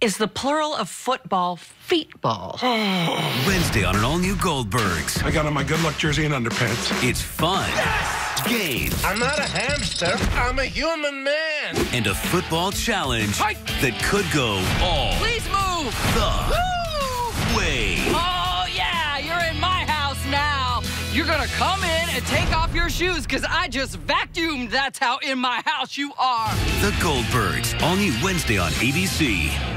Is the plural of football feetball? Wednesday on an all-new Goldbergs. I got on my good luck jersey and underpants. It's fun. Yes! Games. I'm not a hamster. I'm a human man. And a football challenge that could go all Please move. the way. Oh, yeah, you're in my house now. You're going to come in and take off your shoes because I just vacuumed. That's how in my house you are. The Goldbergs. All new Wednesday on ABC.